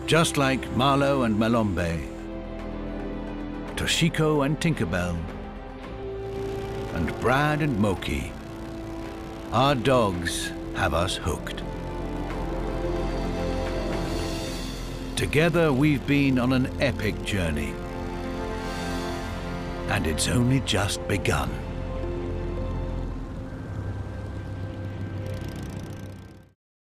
Just like Marlowe and Malombe, Toshiko and Tinkerbell, and Brad and Moki, our dogs have us hooked. Together we've been on an epic journey, and it's only just begun.